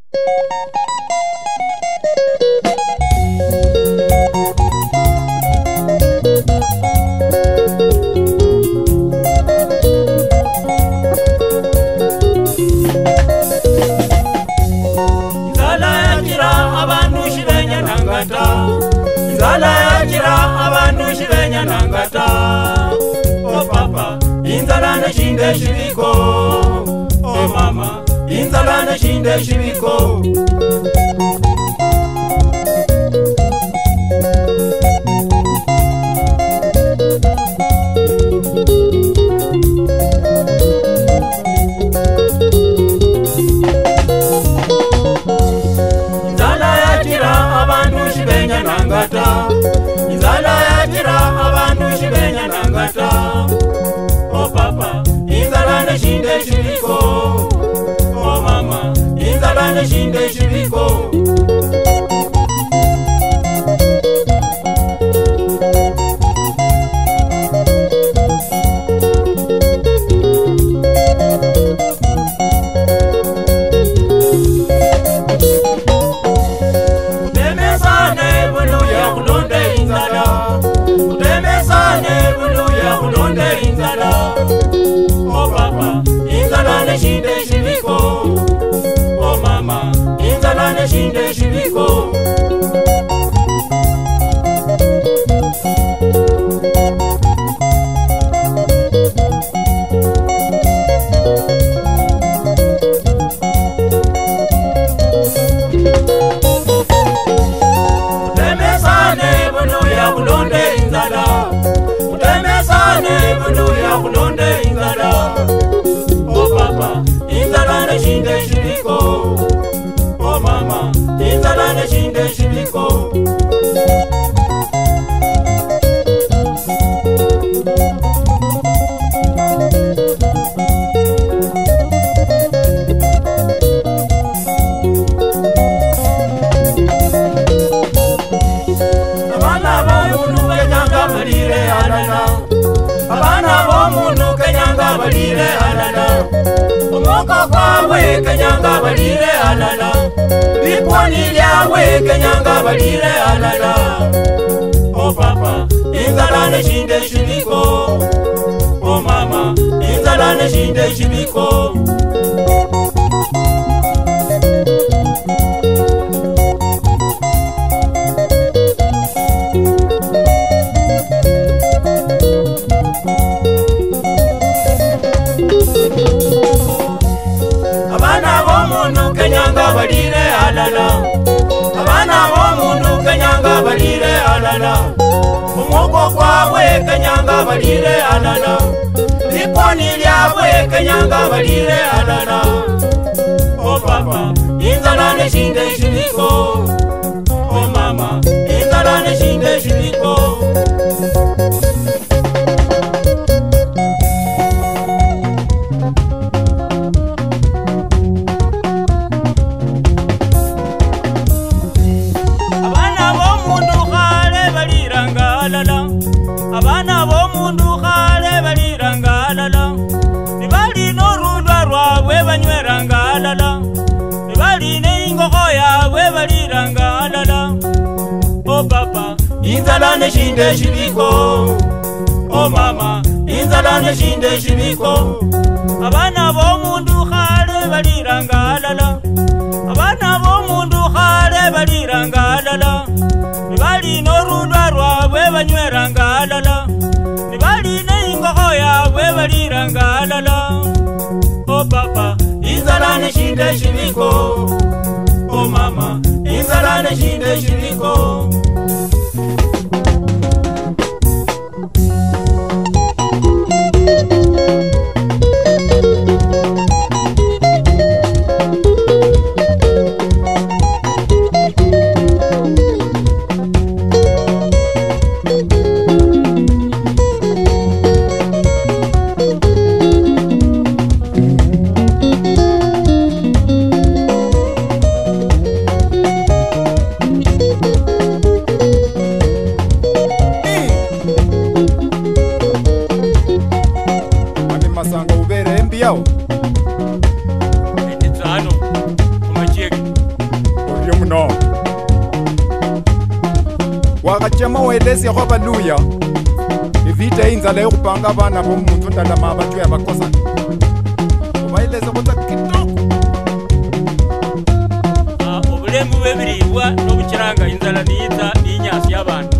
Inzala yakira abantu shibenya nangata. Oh papa, inzala nashinde shibiko. Oh mama, inzala nashinde shibiko. Inzala yakira abantu shibenya nangata. Oh papa, inzala nashinde shibiko. Oh mama, inzala nashinde shibiko. Oh papa, inzala nashinde shibiko. Oh mama, inzala nashinde shibiko. Utemesane bunu ya kulonde inzala. Utemesane bunu ya kulonde inzala. Oh papa, inzala nashinde shibiko. Oh mama, inzala nashinde shibiko. Abana bomuntu kenyanga balire alala. Abana bomuntu kenyanga balire alala. Omoka kwawe kenyanga balire alala. Lipwani lyawe kenyanga balire alala. Oh papa, inzala nashinde shibiko. Oh mama, inzala nashinde shibiko. Abana bomuntu kenyanga balire alala. Abana bomuntu kenyanga balire alala. Omoko kwawe kenyanga balire alala. Liponi lyawe kenyanga balire alala. Oh papa, inzala nashinde shibiko. Oh mama, inzala nashinde shibiko. Abana bomuntu khale baliranga alala. Nibali norundwa rwawe banyweranga alala. Nibali n'ingoko yawe baliranga alala. Oh papa, inzala nashinde shibiko. Oh mama, inzala nashinde shibiko. Abana bomuntu khale baliranga alala. Abana bomuntu khale baliranga alala. Nibali norundwa rwawe banyweranga alala. Nibali n'ingoko yawe baliranga alala. Oh papa, inzala nashinde shibiko. Oh mama, inzala nashinde shibiko. wakhachema welesiakho baluya ivita inzala yokhupanga abana bomuntu ndalama abatuya bakosana ubayilese khutsa kitoko obulemu bwebiribwa n'obuchiranga inzala niyiza niyinyasi y'abantu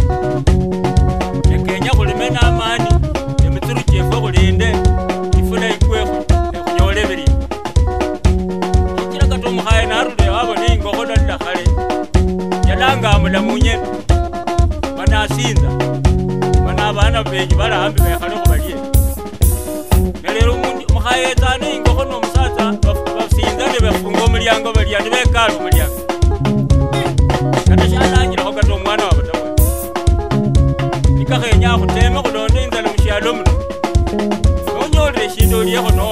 ekenya khulime n'amani emitsuru chefwe khulinde ifuna ikwekho ekhunyola ebiribwa ichira kata omukhaye narule wabona ingokho nalula khale yalanga amulamunye banasinza bana abana benji balahambi bekhalekho balye nelero omukhaye etsana ingokho n'omusatsa basinza ne befunga omulyango balya ne bekala omulyango kata shalangilekho kata omwana wabo tawe nikakhenya khuteme khulonda inzala musyalo muno nonyolile eshindu olyekho